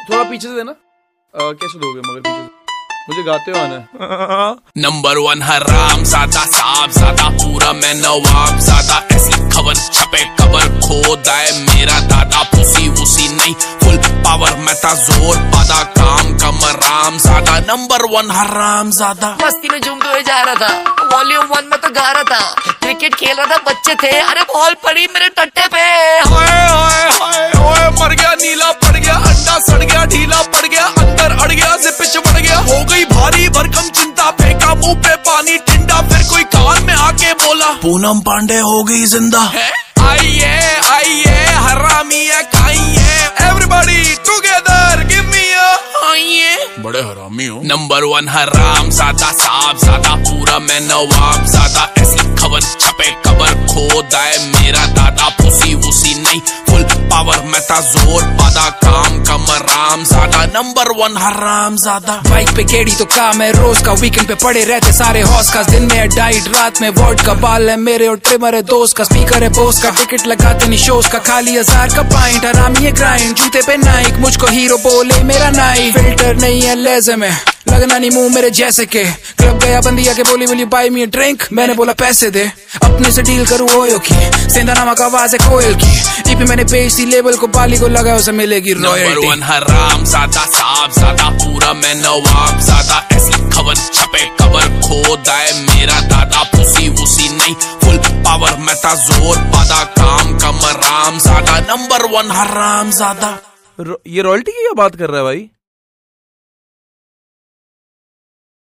थोड़ा पीछे से देना। कैसे दोगे मगर पीछे से? मुझे गाते हो आना। नंबर 1 हराम ज्यादा साहब ज्यादा पूरा मैं नवाब ज्यादा ऐसी खबर छपे कबर खोदा है मेरा दादा पुसी वुसी नहीं फुल पावर मैं था जोर पादा काम कम राम ज्यादा नंबर 1 हराम ज्यादा। मस्ती में झूमते हुए जा रहा था, वॉल्यूम 1 में तो गा रहा था, क्रिकेट खेल रहा था, बच्चे थे, अरे बॉल पड़ी मेरे टट्टे पे। मर गया नीला पड़ गया अंडा सड़ गया ढीला पड़ गया अंदर अड़ गया से पिच पड़ गया हो गई भारी भरकम चिंता फेंका मुंह पे पानी ठंडा फिर कोई कान में आके बोला पूनम पांडे हो गई जिंदा। आइए आइए हरामी है खाइए एवरीबॉडी टुगेदर गिव मी आइए बड़े हरामी हो। नंबर 1 हराम ज्यादा साहब ज्यादा पूरा मैं नवाब ज्यादा ऐसी खबर छपे कबर खोदा है मेरा दादा पुसी वुसी नहीं फुल पावर मैं था जोर पादा काम कम राम ज्यादा नंबर 1 हराम ज्यादा। बाइक पे गेड़ी तो काम है रोज का, वीकेंड पे पड़े रहते सारे हौस का, दिन में है डाइट रात में वॉर्ड का, बाल है मेरे और ट्रिमर है दोस्त का, स्पीकर है बोस का, टिकट लगाते नहीं शोज का, खाली 1000 का पॉइंट हरामी है ग्राइंड, जूते पे नाइक मुझको हीरो बोले मेरा नाइक, फिल्टर नहीं है लेज़र में लगना नहीं मुंह मेरे जैसे के, क्लब गया बंदिया के बोली बोली बाई मी ड्रिंक, मैंने बोला पैसे दे अपने से डील करूँ ओयो की, सेंधा नामक आवाज है कोयल की, ईपी मैंने बेच दी लेबल को बाली को लगा उसे मिलेगी रॉयल्टी। नंबर 1 हराम ज्यादा साहब ज्यादा पूरा मैं नवाब ज्यादा ऐसी खबर छपे कबर खोदा है मेरा दादा पुसी वुसी नहीं फुल पावर मैं था जोर पादा काम कम राम ज्यादा नंबर 1 हराम ज्यादा। ये रॉयल्टी की क्या बात कर रहा है भाई?